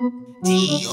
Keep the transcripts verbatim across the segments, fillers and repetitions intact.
de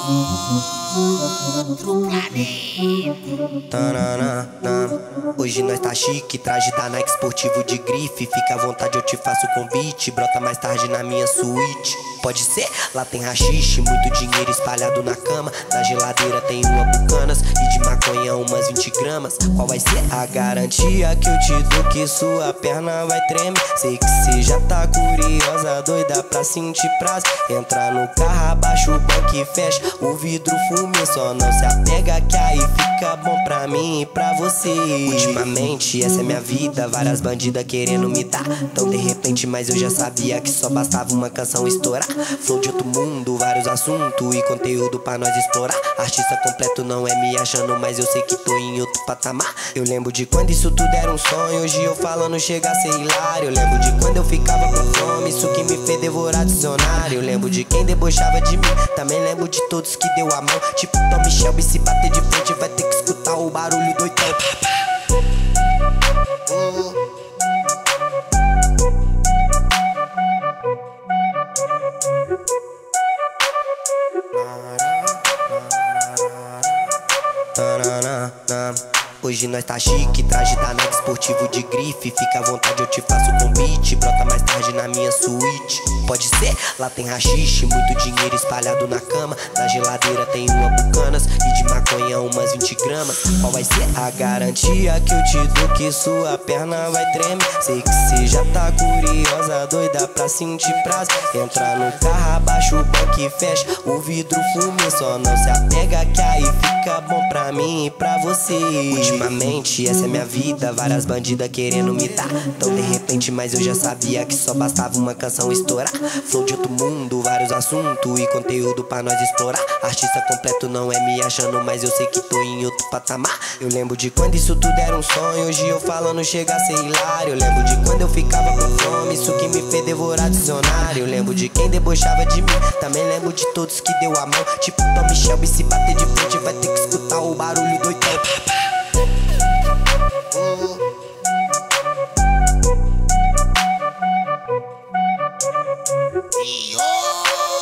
outro planeta. Tanana, hoje nós tá chique, traje da Nike esportivo de grife. Fica à vontade, eu te faço convite. Brota mais tarde na minha suíte. Pode ser? Lá tem rachixe, muito dinheiro espalhado na cama. Na geladeira tem uma bucanas e de maconha umas vinte gramas. Qual vai ser a garantia que eu te dou que sua perna vai tremer? Sei que cê já tá curiosa, doida pra sentir prazer. Entra no carro, abaixa o banco e fecha o vidro, fume. Só não se apega que aí fica bom pra mim e pra você. Ultimamente essa é minha vida, várias bandidas querendo me dar. Então de repente, mas eu já sabia que só bastava uma canção estourar. Flow de outro mundo, vários assuntos e conteúdo pra nós explorar. Artista completo não é me achando, mas eu sei que tô em outro patamar. Eu lembro de quando isso tudo era um sonho, hoje eu falando chega a ser hilário. Eu lembro de quando eu ficava com fome, isso que me fez devorar dicionário. Eu lembro de quem debochava de mim, também lembro de todos que deu a mão. Tipo Tom Shelby, se bater de frente vai ter que escutar o barulho doidão. uh. Hoje nós tá chique, traje da Nike esportivo de grife. Fica à vontade, eu te faço convite. Brota mais tarde na minha suíte. Pode ser? Lá tem rachixe, muito dinheiro espalhado na cama. Na geladeira tem uma bucanas e de maconha umas vinte gramas. Qual vai ser a garantia que eu te dou que sua perna vai tremer? Sei que cê já tá curiosa, doida pra sentir prazer. Entra no carro, abaixa o banco e fecha o vidro, fume. Só não se apega que aí fica bom pra mim e pra você. Ultimamente essa é minha vida, várias bandidas querendo me dar. Então de repente, mas eu já sabia que só bastava uma canção estourar. Flow de outro mundo, vários assuntos e conteúdo pra nós explorar. Artista completo não é me achando, mas eu sei que tô em outro patamar. Eu lembro de quando isso tudo era um sonho, hoje eu falando chega a ser hilário. Eu lembro de quando eu ficava com fome, isso que me fez devorar dicionário. Eu lembro de quem debochava de mim, também lembro de todos que deu a mão. Tipo Tom Shelby, se bater de frente vai ter que escutar o barulho doidão. De